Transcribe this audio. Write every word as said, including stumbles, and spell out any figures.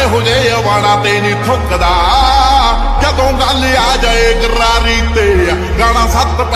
ਇਹੋ ਜਿਹੇ ਵਾਣਾ ਤੇ ਨਹੀਂ ਥੁੱਕਦਾ ਜਦੋਂ ਗੱਲ ਆ ਜਾਏ ਗਰਾਰੀ ਤੇ ਗਾਣਾ ਸੱਤ